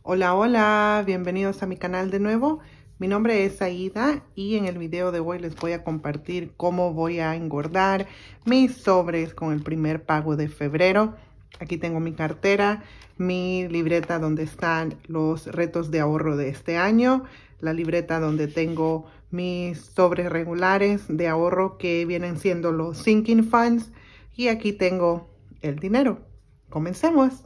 Hola, hola, bienvenidos a mi canal de nuevo. Mi nombre es Aida y en el video de hoy les voy a compartir cómo voy a engordar mis sobres con el primer pago de febrero. Aquí tengo mi cartera, mi libreta donde están los retos de ahorro de este año, la libreta donde tengo mis sobres regulares de ahorro que vienen siendo los sinking funds, y aquí tengo el dinero. Comencemos.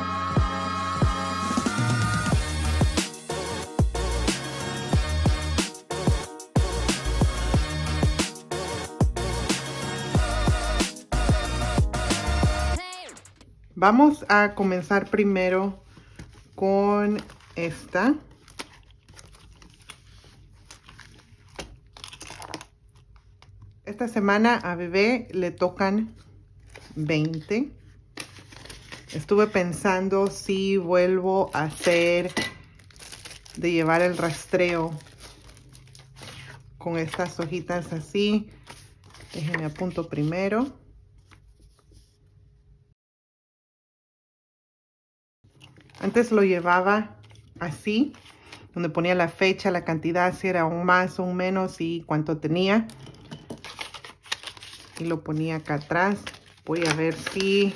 Vamos a comenzar primero con esta. Esta semana a bebé le tocan 20. Estuve pensando si vuelvo a hacer de llevar el rastreo con estas hojitas así. Déjenme apunto primero. Antes lo llevaba así, donde ponía la fecha, la cantidad, si era un más o un menos y cuánto tenía. Y lo ponía acá atrás. Voy a ver si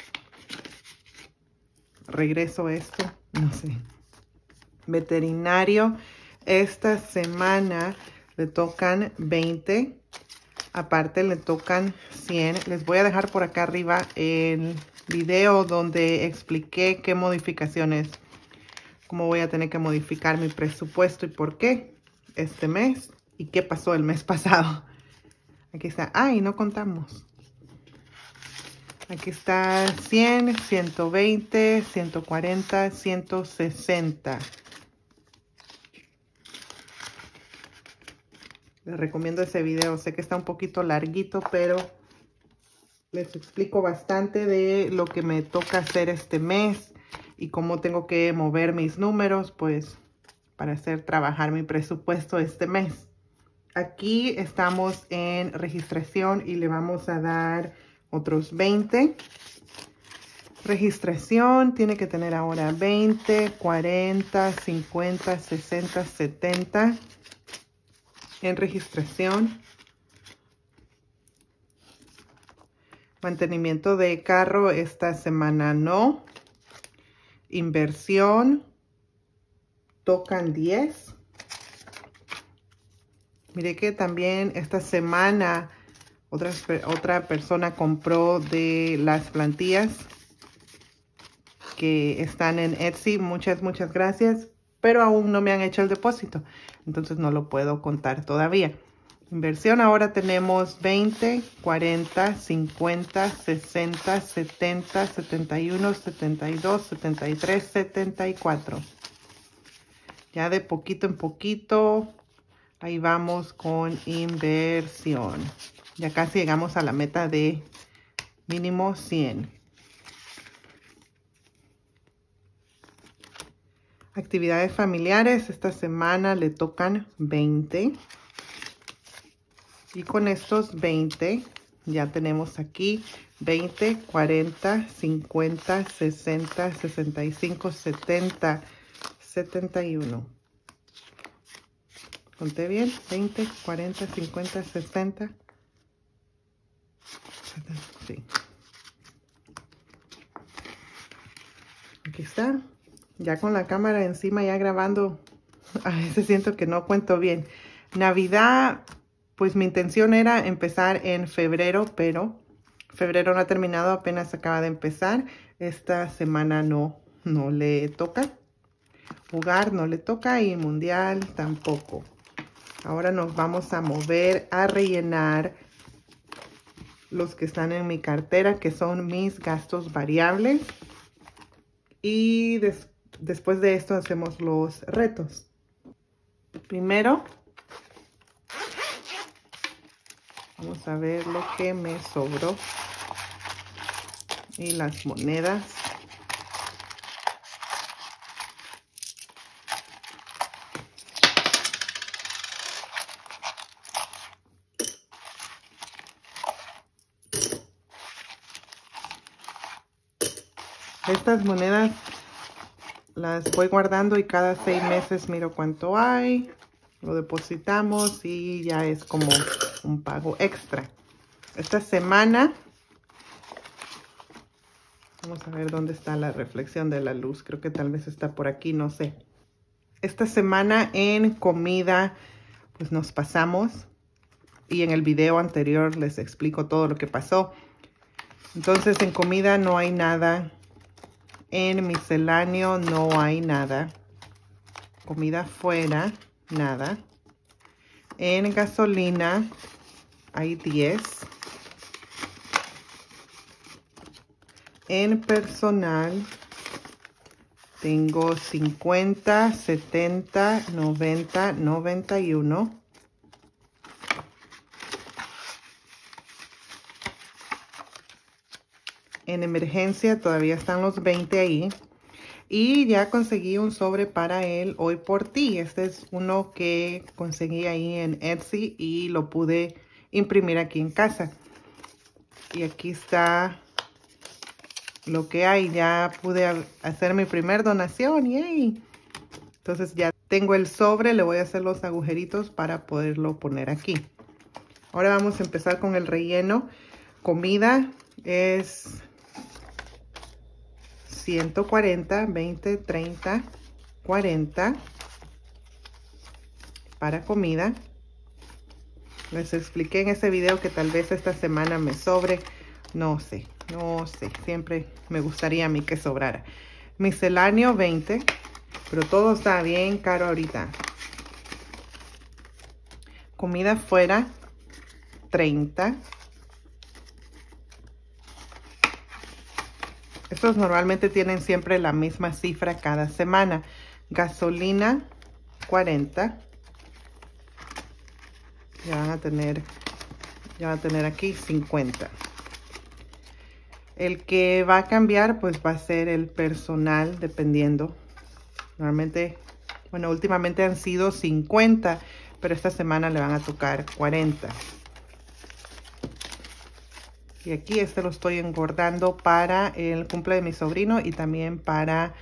regreso esto. No sé. Veterinario. Esta semana le tocan 20. Aparte le tocan 100. Les voy a dejar por acá arriba el video donde expliqué qué modificaciones, cómo voy a tener que modificar mi presupuesto y por qué este mes y qué pasó el mes pasado. Aquí está. Y no contamos. Aquí está 100, 120, 140, 160. Les recomiendo ese video. Sé que está un poquito larguito, pero les explico bastante de lo que me toca hacer este mes y cómo tengo que mover mis números, pues, para hacer trabajar mi presupuesto este mes. Aquí estamos en registración y le vamos a dar otros 20. Registración tiene que tener ahora 20, 40, 50, 60, 70 en registración. Mantenimiento de carro esta semana no. Inversión tocan 10. Mire que también esta semana otra persona compró de las plantillas que están en Etsy. Muchas gracias, pero aún no me han hecho el depósito, entonces no lo puedo contar todavía. Inversión ahora tenemos 20, 40, 50, 60, 70, 71, 72, 73, 74. Ya de poquito en poquito, ahí vamos con inversión. Ya casi llegamos a la meta de mínimo 100. Actividades familiares, esta semana le tocan 20. Y con estos 20 ya tenemos aquí 20, 40, 50, 60, 65, 70, 71. ¿Conté bien? 20, 40, 50, 60. 70, sí. Aquí está. Ya con la cámara encima, ya grabando. A veces siento que no cuento bien. Navidad, pues mi intención era empezar en febrero, pero febrero no ha terminado, apenas acaba de empezar. Esta semana no le toca. Jugar no le toca y mundial tampoco. Ahora nos vamos a mover a rellenar los que están en mi cartera, que son mis gastos variables. Y después de esto hacemos los retos. Primero, vamos a ver lo que me sobró. Y las monedas. Estas monedas las voy guardando y cada 6 meses miro cuánto hay. Lo depositamos y ya es como un pago extra. Esta semana, vamos a ver dónde está la reflexión de la luz. Creo que tal vez está por aquí, no sé. Esta semana en comida, pues nos pasamos. Y en el video anterior les explico todo lo que pasó. Entonces en comida no hay nada. En misceláneo no hay nada. Comida fuera, nada. En gasolina hay 10. En personal tengo 50, 70, 90, 91. En emergencia todavía están los 20 ahí. Y ya conseguí un sobre para el Hoy por Ti. Este es uno que conseguí ahí en Etsy y lo pude imprimir aquí en casa. Y aquí está lo que hay. Ya pude hacer mi primer donación. ¡Yay! Entonces ya tengo el sobre. Le voy a hacer los agujeritos para poderlo poner aquí. Ahora vamos a empezar con el relleno. Comida es 140, 20, 30, 40 para comida. Les expliqué en ese video que tal vez esta semana me sobre. No sé. Siempre me gustaría a mí que sobrara. Misceláneo 20, pero todo está bien caro ahorita. Comida fuera 30. Estos normalmente tienen siempre la misma cifra cada semana. Gasolina, 40. Ya van a tener aquí 50. El que va a cambiar, pues va a ser el personal, dependiendo. Normalmente, bueno, últimamente han sido 50, pero esta semana le van a tocar 40. Y aquí este lo estoy engordando para el cumple de mi sobrino y también para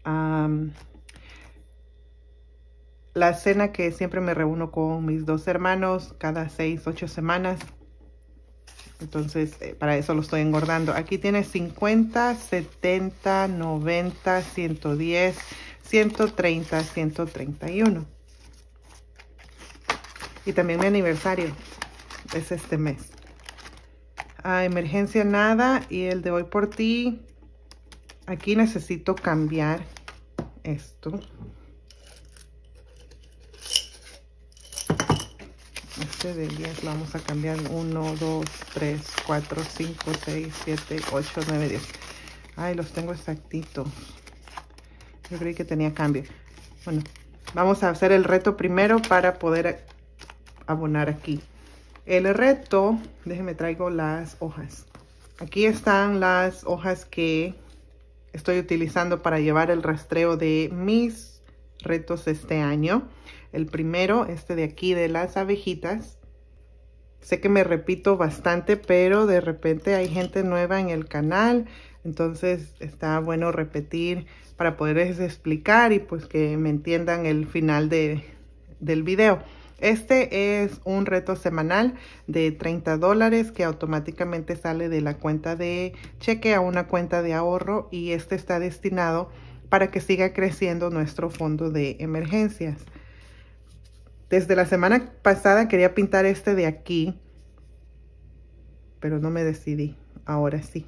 la cena que siempre me reúno con mis 2 hermanos cada 6, 8 semanas. Entonces, para eso lo estoy engordando. Aquí tiene 50, 70, 90, 110, 130, 131. Y también mi aniversario es este mes. Emergencia nada. Y el de Hoy por Ti, aquí necesito cambiar esto. Este de 10 lo vamos a cambiar. 1, 2, 3, 4, 5, 6, 7, 8, 9, 10. Ay, los tengo exactitos. Yo creí que tenía cambio. Bueno, vamos a hacer el reto primero para poder abonar aquí. El reto, déjenme traigo las hojas. Aquí están las hojas que estoy utilizando para llevar el rastreo de mis retos este año. El primero, este de aquí de las abejitas. Sé que me repito bastante, pero de repente hay gente nueva en el canal. Entonces está bueno repetir para poderles explicar y pues que me entiendan el final del video. Este es un reto semanal de $30 que automáticamente sale de la cuenta de cheque a una cuenta de ahorro y este está destinado para que siga creciendo nuestro fondo de emergencias. Desde la semana pasada quería pintar este de aquí, pero no me decidí. Ahora sí.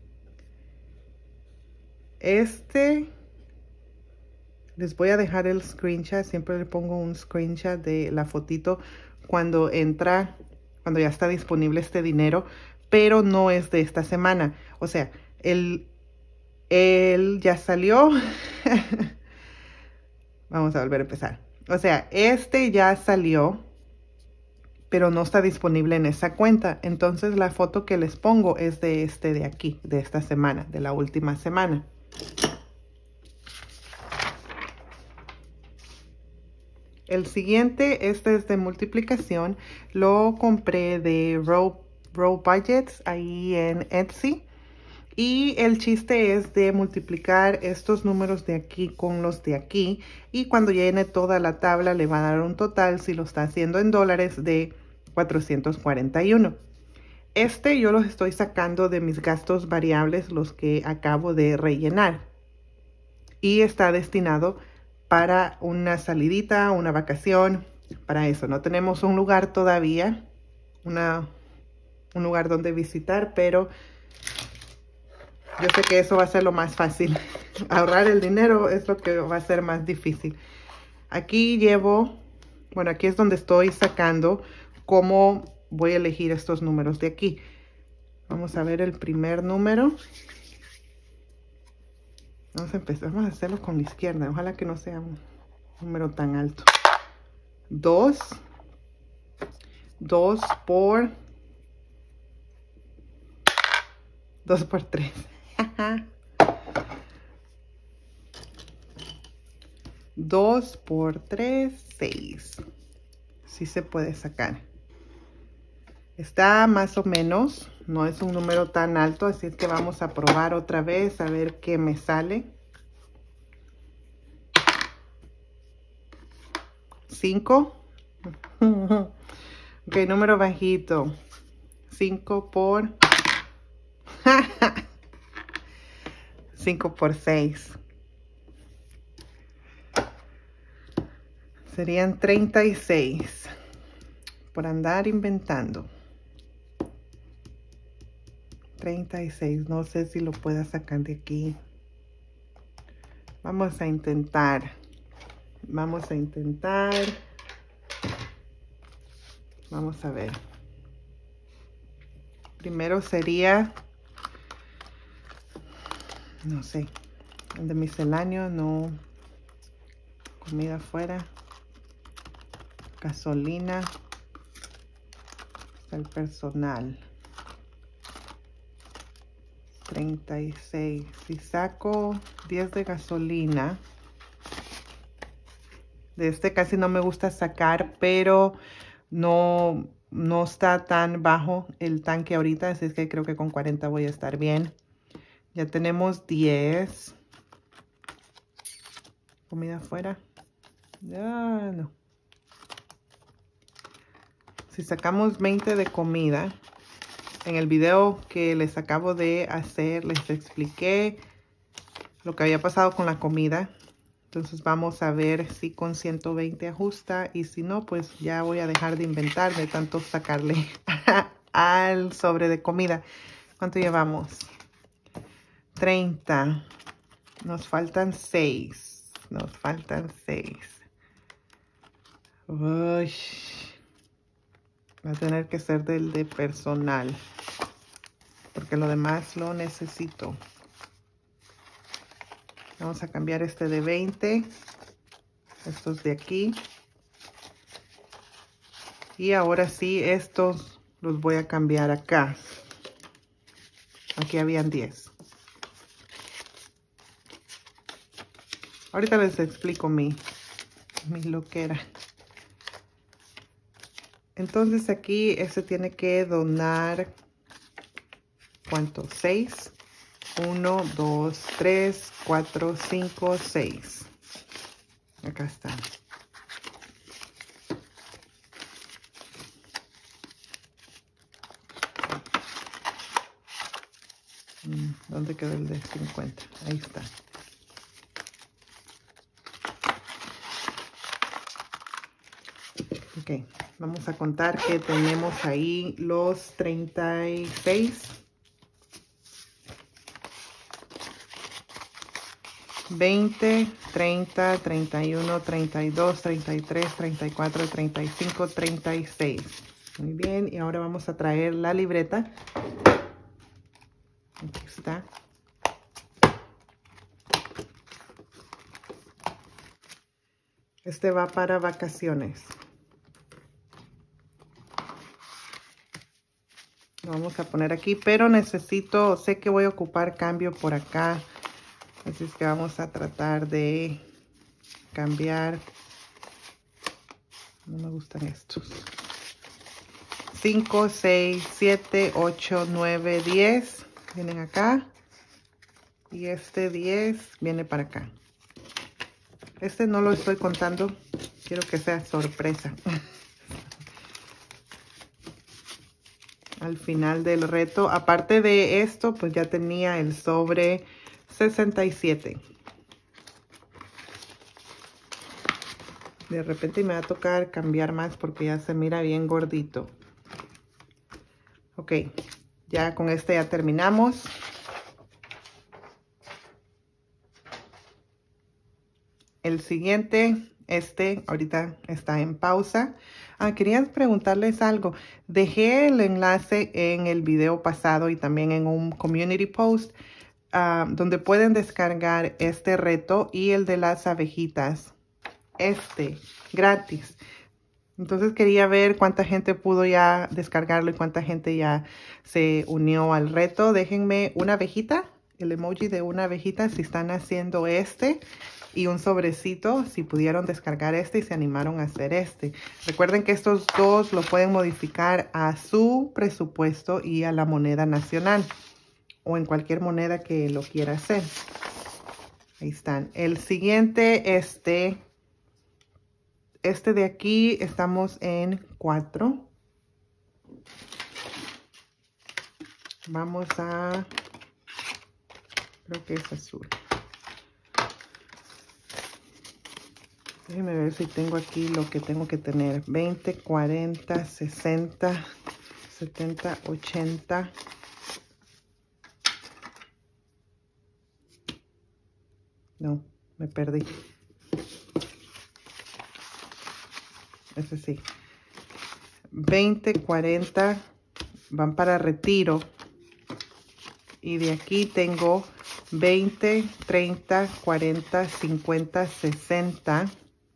Este, les voy a dejar el screenshot. Siempre le pongo un screenshot de la fotito cuando entra, cuando ya está disponible este dinero, pero no es de esta semana. O sea, él ya salió. Vamos a volver a empezar. O sea, este ya salió, pero no está disponible en esa cuenta. Entonces la foto que les pongo es de este de aquí, de esta semana, de la última semana. El siguiente, este es de multiplicación. Lo compré de Row Budgets ahí en Etsy. Y el chiste es de multiplicar estos números de aquí con los de aquí. Y cuando llene toda la tabla le va a dar un total, si lo está haciendo en dólares, de 441. Yo los estoy sacando de mis gastos variables, los que acabo de rellenar. Y está destinado para una salidita, una vacación, para eso. No tenemos un lugar todavía, un lugar donde visitar, pero yo sé que eso va a ser lo más fácil. Ahorrar el dinero es lo que va a ser más difícil. Aquí llevo, bueno, aquí es donde estoy sacando cómo voy a elegir estos números de aquí. Vamos a ver el primer número. Vamos a empezar, vamos a hacerlo con la izquierda. Ojalá que no sea un número tan alto. 2. 2 por 3. 2 por 3, 6. Sí se puede sacar. Está más o menos, no es un número tan alto, así es que vamos a probar otra vez a ver qué me sale. 5. Ok, número bajito. 5 por 5 por 6. Serían 36. Por andar inventando. 36. No sé si lo pueda sacar de aquí. Vamos a intentar. Vamos a intentar. Vamos a ver. Primero sería, no sé, el de misceláneo, no. Comida afuera. Gasolina. El personal. 36. Si saco 10 de gasolina, de este casi no me gusta sacar, pero no está tan bajo el tanque ahorita, así es que creo que con 40 voy a estar bien. Ya tenemos 10. Comida afuera. Ya no. Si sacamos 20 de comida, en el video que les acabo de hacer, les expliqué lo que había pasado con la comida. Entonces vamos a ver si con 120 ajusta, y si no, pues ya voy a dejar de inventar de tanto sacarle al sobre de comida. ¿Cuánto llevamos? 30. Nos faltan 6. Nos faltan 6. Uy. Va a tener que ser del de personal, porque lo demás lo necesito. Vamos a cambiar este de 20. Estos de aquí. Y ahora sí, estos los voy a cambiar acá. Aquí habían 10. Ahorita les explico mi loquera. Entonces aquí ese tiene que donar, ¿cuánto? 6. 1, 2, 3, 4, 5, 6. Acá está. ¿Dónde quedó el de 50? Ahí está. Ok, vamos a contar que tenemos ahí los 36. 20, 30, 31, 32, 33, 34, 35, 36. Muy bien, y ahora vamos a traer la libreta. Aquí está. Este va para vacaciones. Lo vamos a poner aquí, pero necesito, sé que voy a ocupar cambio por acá. Así es que vamos a tratar de cambiar. No me gustan estos. 5, 6, 7, 8, 9, 10. Vienen acá. Y este 10 viene para acá. Este no lo estoy contando. Quiero que sea sorpresa. Al final del reto. Aparte de esto, pues ya tenía el sobre 67. De repente me va a tocar cambiar más porque ya se mira bien gordito. Ok, ya con este ya terminamos. El siguiente, ahorita está en pausa. Quería preguntarles algo. Dejé el enlace en el video pasado y también en un community post donde pueden descargar este reto y el de las abejitas. Gratis. Entonces quería ver cuánta gente pudo ya descargarlo y cuánta gente ya se unió al reto. Déjenme una abejita, el emoji de una abejita si están haciendo y un sobrecito si pudieron descargar y se animaron a hacer Recuerden que estos dos lo pueden modificar a su presupuesto y a la moneda nacional o en cualquier moneda que lo quiera hacer. Ahí están. El siguiente, de aquí estamos en 4. Vamos a, creo que es azul. Déjenme ver si tengo aquí lo que tengo que tener. 20, 40, 60, 70, 80. No, me perdí. Ese sí. 20, 40 van para retiro. Y de aquí tengo 20, 30, 40, 50, 60,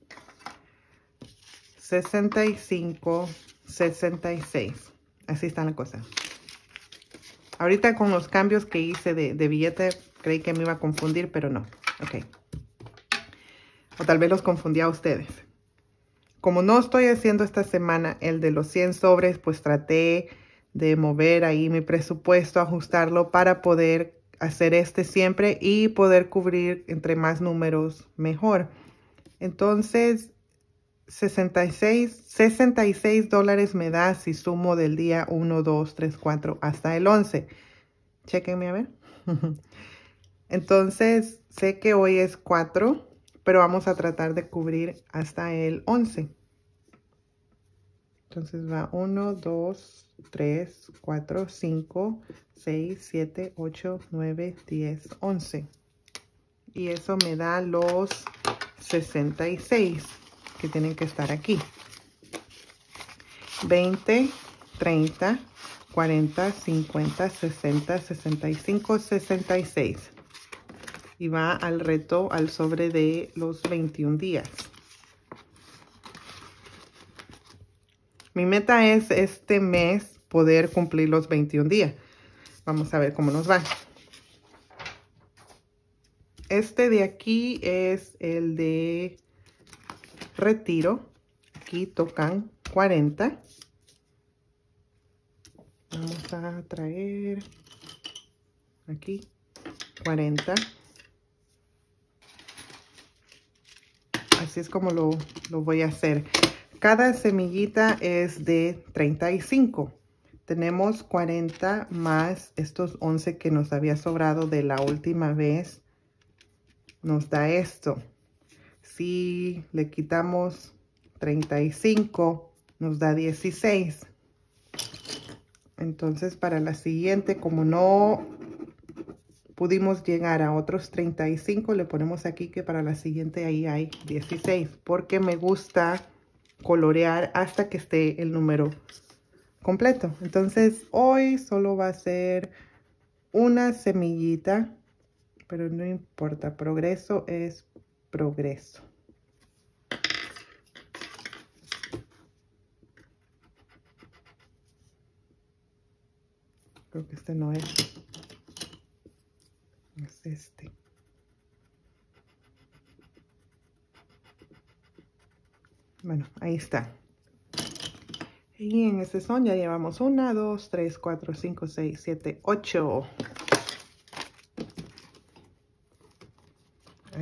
65, 66. Así está la cosa. Ahorita con los cambios que hice de billete, creí que me iba a confundir, pero no. Ok. O tal vez los confundí a ustedes. Como no estoy haciendo esta semana el de los 100 sobres, pues traté de mover ahí mi presupuesto, ajustarlo para poder hacer siempre y poder cubrir entre más números mejor. Entonces, $66 me da si sumo del día 1, 2, 3, 4 hasta el 11. Chéquenme a ver. Entonces, sé que hoy es 4, pero vamos a tratar de cubrir hasta el 11. Entonces va 1, 2, 3, 4, 5, 6, 7, 8, 9, 10, 11. Y eso me da los 66 que tienen que estar aquí. 20, 30, 40, 50, 60, 65, 66. Y va al reto, al sobre de los 21 días. Mi meta es este mes poder cumplir los 21 días. Vamos a ver cómo nos va. De aquí es el de retiro. Aquí tocan 40. Vamos a traer aquí 40. Así es como lo voy a hacer. Cada semillita es de 35. Tenemos 40 más estos 11 que nos había sobrado de la última vez. Nos da esto. Si le quitamos 35, nos da 16. Entonces, para la siguiente, como no pudimos llegar a otros 35, le ponemos aquí que para la siguiente ahí hay 16. Porque me gusta colorear hasta que esté el número completo. Entonces, hoy solo va a ser una semillita, pero no importa. Progreso es progreso. Creo que no es. Es este. Bueno, ahí está. Y en este son ya llevamos 1, 2, 3, 4, 5, 6, 7, 8.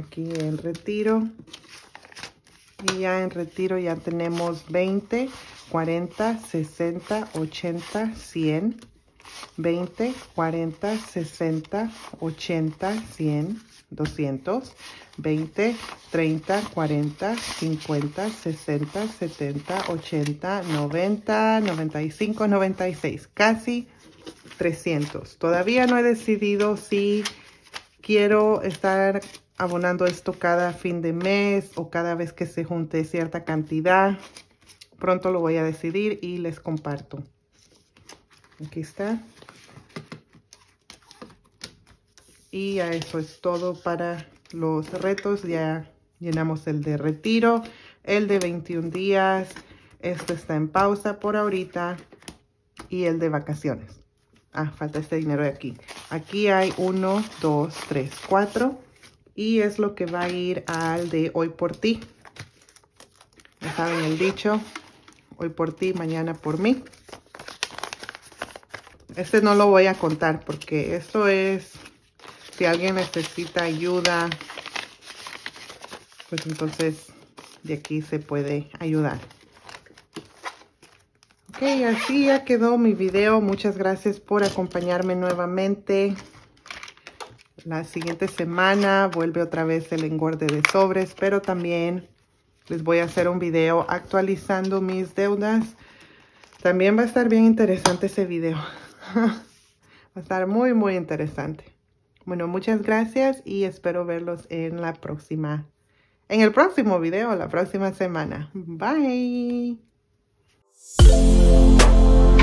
aquí en retiro. Y ya en retiro ya tenemos 20, 40, 60, 80, 100. 20, 40, 60, 80, 100, 200, 20, 30, 40, 50, 60, 70, 80, 90, 95, 96, casi 300. Todavía no he decidido si quiero estar abonando esto cada fin de mes o cada vez que se junte cierta cantidad. Pronto lo voy a decidir y les comparto. Aquí está. Y ya eso es todo para los retos. Ya llenamos el de retiro, el de 21 días. Esto está en pausa por ahorita. Y el de vacaciones. Ah, falta este dinero de aquí. Aquí hay 1, 2, 3, 4. Y es lo que va a ir al de hoy por ti. Ya saben el dicho. Hoy por ti, mañana por mí. Este no lo voy a contar porque esto es, si alguien necesita ayuda, pues entonces de aquí se puede ayudar. Ok, así ya quedó mi video. Muchas gracias por acompañarme nuevamente. La siguiente semana vuelve otra vez el engorde de sobres, pero también les voy a hacer un video actualizando mis deudas. También va a estar bien interesante ese video. Va a estar muy, muy interesante. Bueno, muchas gracias y espero verlos en el próximo video, la próxima semana. Bye.